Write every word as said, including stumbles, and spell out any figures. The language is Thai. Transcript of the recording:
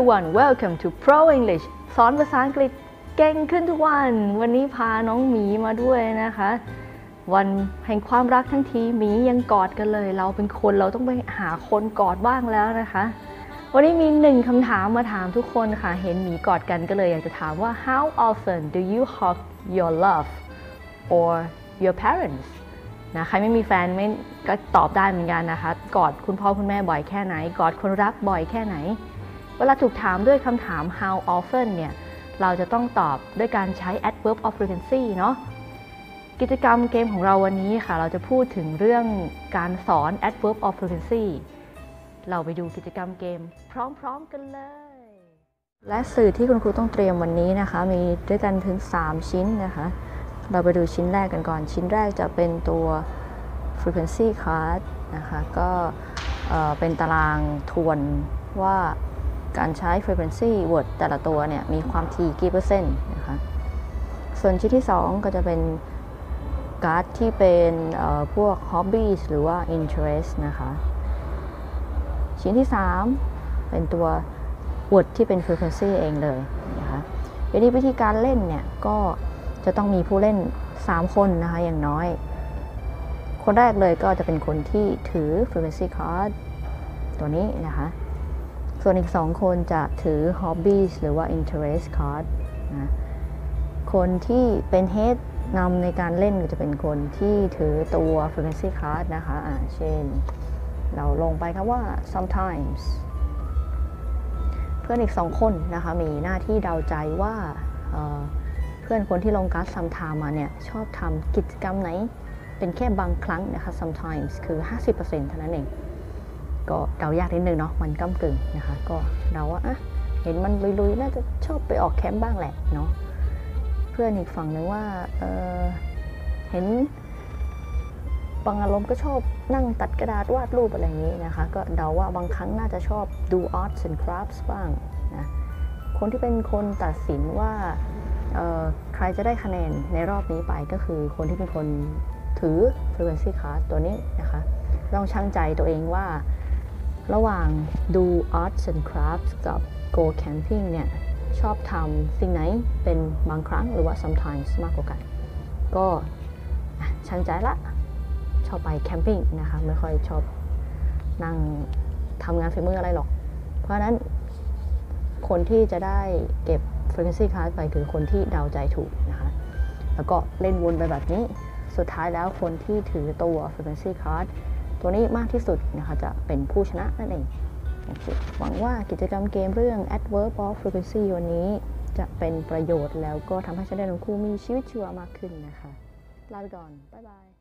everyone welcome to Pro English สอนภาษาอังกฤษเก่งขึ้นทุกวันวันนี้พาน้องหมีมาด้วยนะคะวันแห่งความรักทั้งทีหมียังกอดกันเลยเราเป็นคนเราต้องไปหาคนกอดบ้างแล้วนะคะวันนี้มีหนึ่งคำถามมาถามทุกคนค่ะเห็นหมีกอดกันก็เลยอยากจะถามว่า how often do you hug your love or your parents นะใครไม่มีแฟนไม่ก็ตอบได้เหมือนกันนะคะกอดคุณพ่อคุณแม่บ่อยแค่ไหนกอดคนรักบ่อยแค่ไหนเวลาถูกถามด้วยคำถาม how often เนี่ยเราจะต้องตอบด้วยการใช้ adverb of frequency เนาะกิจกรรมเกมของเราวันนี้ค่ะเราจะพูดถึงเรื่องการสอน adverb of frequency เราไปดูกิจกรรมเกมพร้อมๆกันเลยและสื่อที่คุณครูต้องเตรียมวันนี้นะคะมีด้วยกันถึงสามชิ้นนะคะเราไปดูชิ้นแรกกันก่อนชิ้นแรกจะเป็นตัว frequency card นะคะก็เป็นตารางทวนว่าการใช้ frequency word แต่ละตัวเนี่ยมีความถี่กี่เปอร์เซ็นต์นะคะส่วนชิ้นที่สองก็จะเป็นการ์ดที่เป็นพวก hobbies หรือว่า interest นะคะชิ้นที่สามเป็นตัว word ที่เป็น frequency เองเลยนะคะทีนี้วิธีการเล่นเนี่ยก็จะต้องมีผู้เล่นสามคนนะคะอย่างน้อยคนแรกเลยก็จะเป็นคนที่ถือ frequency card ตัวนี้นะคะส่วนอีกสองคนจะถือ hobbies หรือว่า interest card นะคนที่เป็น head นำในการเล่นก็จะเป็นคนที่ถือตัว frequency card นะคะอ่าเช่นเราลงไปคำว่า sometimes เพื่อนอีกสองคนนะคะมีหน้าที่เดาใจว่า เ, เพื่อนคนที่ลงการ์ด sometime มาเนี่ยชอบทำกิจกรรมไหนเป็นแค่บางครั้งนะคะ sometimes คือ ห้าสิบเปอร์เซ็นต์ เท่านั้นเองก็เดายากนิดนึงเนาะมันก้ำกึ่งนะคะก็เดาว่าอ่ะเห็นมันลุยๆน่าจะชอบไปออกแคมป์บ้างแหละเนาะเพื่อนอีกฝั่งนึงว่า เ, เห็นบางอารมณ์ก็ชอบนั่งตัดกระดาษวาดรูปอะไรอย่างนี้นะคะก็เดาว่าบางครั้งน่าจะชอบดู arts and crafts บ้างนะคนที่เป็นคนตัดสินว่าใครจะได้คะแนนในรอบนี้ไปก็คือคนที่เป็นคนถือ frequency card ตัวนี้นะคะลองชั่งใจตัวเองว่าระหว่างดู arts and crafts กับ go camping เนี่ยชอบทำสิ่งไหนเป็นบางครั้งหรือว่า sometimes มากกว่ากันก็ชั่งใจละชอบไปแคมปิ้งนะคะไม่ค่อยชอบนั่งทำงานฝีมืออะไรหรอกเพราะฉะนั้นคนที่จะได้เก็บ frequency card ไปคือคนที่เดาใจถูกนะคะแล้วก็เล่นวนไปแบบนี้สุดท้ายแล้วคนที่ถือตัว frequency card ตัวนี้มากที่สุดนะคะจะเป็นผู้ชนะนั่นเองหวังว่ากิจกรรมเกมเรื่อง adverb of frequency วันนี้จะเป็นประโยชน์แล้วก็ทำให้ฉันได้ทั้งคู่มีชีวิตชีวามากขึ้นนะคะลาไปก่อนบ๊ายบาย